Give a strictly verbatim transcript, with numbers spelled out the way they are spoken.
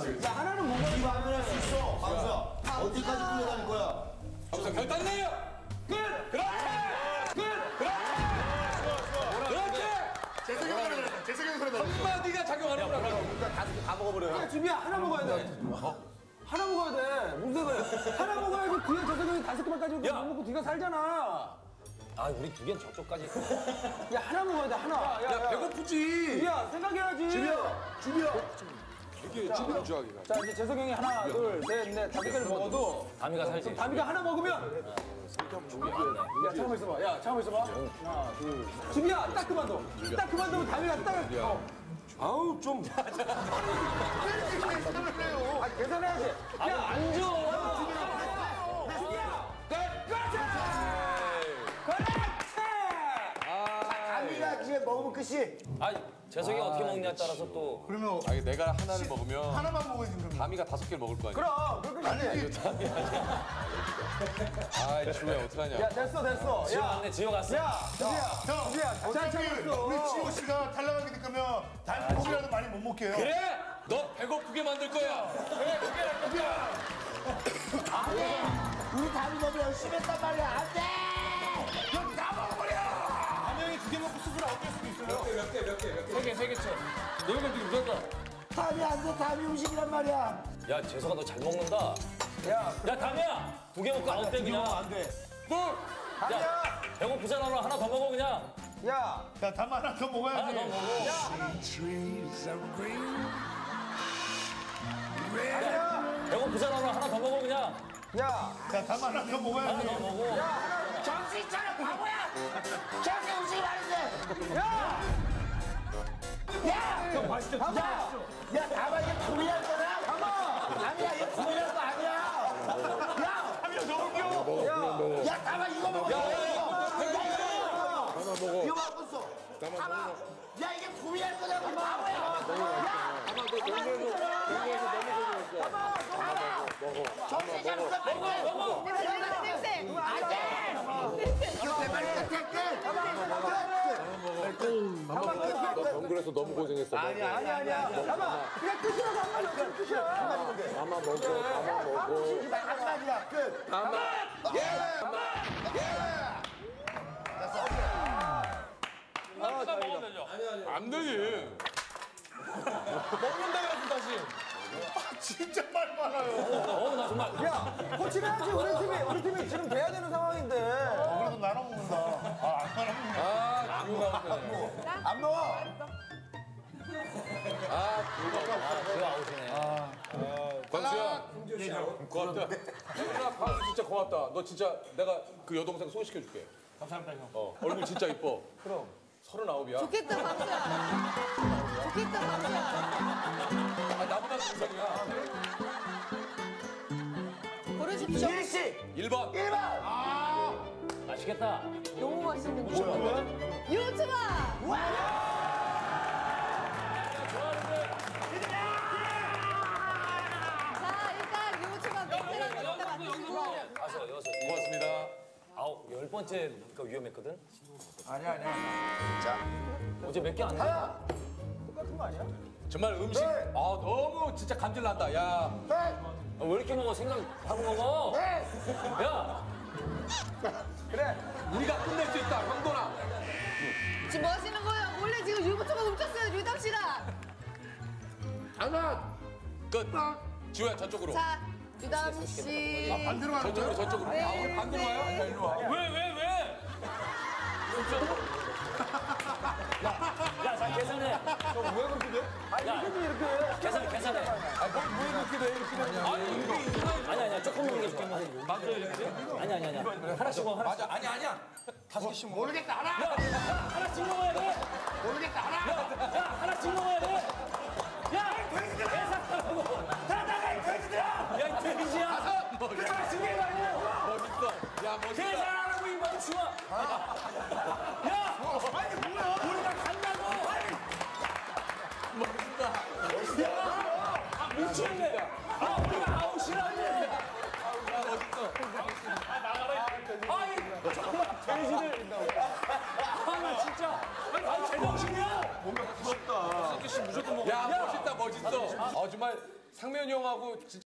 야, 하나는 뭔가 이 마음을 할 수 있어. 광수야. 어디까지 끌려다닐 거야? 광수 결단 내요. 끝. 그렇지. 끝. 그렇지. 그렇지. 재석이 형 그래. 재석이 형 그래. 한마디가 작용하는 거라고. 일단 다섯 개 다 먹어버려요. 야, 준비야, 하나 먹어야 돼. 하나 먹어야 돼. 무슨 거야? 하나 먹어야지 뒤에 저 새끼 다섯 개만 가지고 못 먹고 뒤가 살잖아. 아, 우리 두 개는 저쪽까지. 야, 하나 먹어야 돼, 하나. 야, 야, 야, 배고프지. 야, 생각해야지. 준비야. 준비야. 이게 지금 주하기가. 자, 이제 재석이 형이 하나, 둘, 셋, 넷, 다섯 개를 먹어도 다미가 살지. 다미가 하나 먹으면 야, 잠깐만 있어봐. 야, 잠깐만 있어봐. 하나, 둘. 준비야, 딱 그만둬. 딱 그만두면 다미가 딱. 어. 아우 좀. 아, 계산해야지. 야, 안 줘. 다미가 지금 먹으면 끝이. 아, 재석이가 어떻게 먹냐에 따라서 또. 그러면 아니 내가 하나를 먹으면 하나만 먹어야지 그러면. 다미가 다섯 개를 먹을 거 아니야. 그럼, 그렇게 안 돼. 아, 지우야 어떡하냐. 야, 됐어, 됐어. 지호 야, 갔네, 지호 갔어. 야, 준비야. 형, 준비야, 잘 어차피 참았어. 우리 지호 씨가 탈락하게 되면 단 고기라도 많이 못 먹게요. 그래? 너 배고프게 만들 거야. 그래, 그게 할 거야. 우리 다미 너무 열심히 했단 말이야. 안 돼! 세 개, 세 개 쳐. 너 이거 지금 무섭다. 다미 안 돼. 다미 음식이란 말이야. 야, 재석아 너 잘 먹는다. 야, 야, 다미야. 두 개 먹고 아웃 돼 그냥. 안 돼. 둘. 야, 배고프잖아. 너 하나 더 먹어 그냥. 야, 야, 담 하나 더 먹어야지. 하나 더 먹어. 배고프잖아. 너 하나 더 먹어 그냥. 야, 야, 담 하나 더 하나 먹어야지. 더 먹어. 정신 차려 바보야. 저렇게 음식이 많은데. 야! 야! 봐봐! 야, 다마 이게 고민할 거야? 다마! 아니야, 이거 고민할 거 아니야. 야! 담이야, 너무 귀여워. 야, 다마 이거 먹어. 야, 이거 먹어. 이거 먹었어. 다마. 야, 이게 고민할 거냐고 바보야. 야! 다마, 너 동네에서 동네에서 너무 다마, 다마. 정신 차려 빨리. 먹어. 냄새! 안 돼. 이거 내 말이야. 너 정글에서 너무 고생했어. 아니야, 아니야, 아니야. 봐봐! 그냥 끝이라고 한 마디 없잖아, 끝이야. 다마 먹어, 다마 먹어. 한마디야, 끝. 하나 먹으면 되죠. 안 되지. 먹는다 그래서 다시. 진짜 말 많아요. 어, 나 정말. 야, 코치를 해야지, 우리 팀이. 우리 팀이 지금 돼야 되는 상황인데. 그래도 나눠 먹는다. 아, 안 나눠 먹는다. 아, 지우 나왔네. 안 먹어. 아, 지호 아웃이네. 광수야. 고맙다. 야, 광수 진짜 고맙다. 너 진짜 내가 그 여동생 소개시켜줄게. 감사합니다, 형. 어, 얼굴 진짜 이뻐. 그럼. 서른아홉이야. 좋겠다, 광수야. 좋겠다, 광수야. 아, 나보다 동생이야. 고르십시오. 일시 일 번. 일 번. 맛있겠다. 너무 맛있는데. 뭐야? 유튜버! 자, 일단 유튜버 베테랑 갖다 맡으시고. 가서 여섯. 고맙습니다. 아홉, 열 번째 그 위험했거든. 아니야, 아니야. 자, 어제 몇 개 안 해. 하나, 똑같은 거 아니야? 정말 음식 네. 아 너무 진짜 감질 난다. 야. 셋, 아, 왜 이렇게 먹어? 생각하고 먹어. 넷. 야, 그래. 우리가 끝낼 수 있다. 형돈아. 지금 뭐 하시는 거예요? 원래 지금 유부초가 훔쳤어요, 유담 씨랑. 하나. 끝. 지우야 저쪽으로. 자, 유담 씨. 반대로 가는 저쪽으로 거야? 저쪽으로. 네. 아, 우리 반대로 와요? 야, 일로 와. 왜, 왜, 왜? 야, 자 계산해. 왜 그렇게 돼? 아니, 야. 이렇게 이렇게 해. 계산해, 계산해. 왜 이렇게 돼? 이렇게 돼? 아니, 이게 이상해. 아니, 아니야. 조금 먹여줄게. 맞아, 이렇게? 아니, 아니, 아니. 하나씩 먹어, 하나씩. 맞아. 아니 아니야. 다섯 개씩 먹어. 모르겠다, 하나. 야, 하나씩 먹어야 돼. 모르겠다, 하나. 야, 하나씩 먹어야 돼. 야, 계산하라고. 다 나가, 이 돼지들아. 야, 이 돼지야. 하나씩 먹어. 멋있어. 야 멋있다. 계산하라고, 이 멍충아. 야, 아니, 뭐야. 우리가 간다고. 멋있다. 야, 아, 미치겠네. 아, 우리가 아웃이라니. 야 멋있어. 아이, 정말 돼지들. 아, 나 진짜. 아니, 제정신이야. 야 멋있다 멋있어. 어 정말 상면이 형하고 진짜